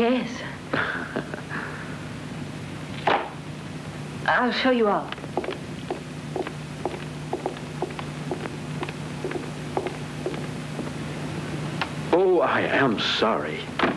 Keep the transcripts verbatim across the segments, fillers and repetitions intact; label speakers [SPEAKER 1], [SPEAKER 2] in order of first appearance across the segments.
[SPEAKER 1] Yes. I'll show you all.
[SPEAKER 2] Oh, I am sorry.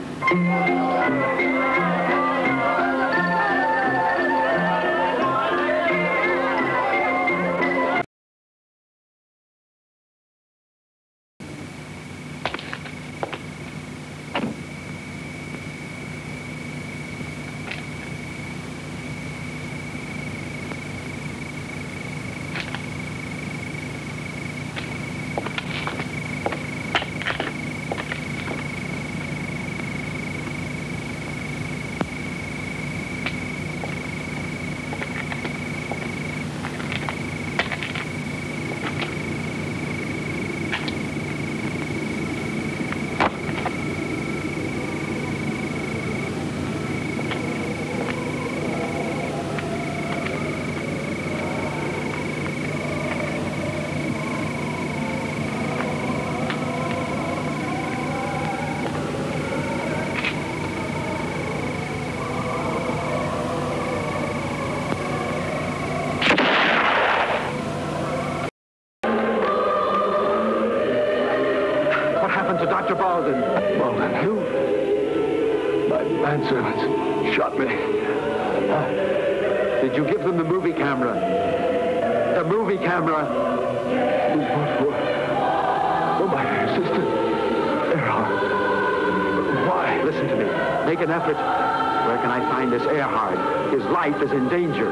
[SPEAKER 3] Doctor Baldwin.
[SPEAKER 2] Baldwin, you? My manservants shot me.
[SPEAKER 3] Uh, did you give them the movie camera? The movie camera?
[SPEAKER 2] What for? Oh, my assistant. Earhart. Why?
[SPEAKER 3] Listen to me. Make an effort. Where can I find this Earhart? His life is in danger.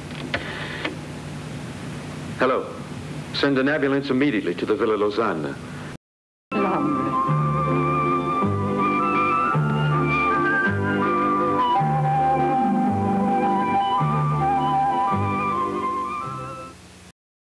[SPEAKER 3] Hello. Send an ambulance immediately to the Villa Lausanne.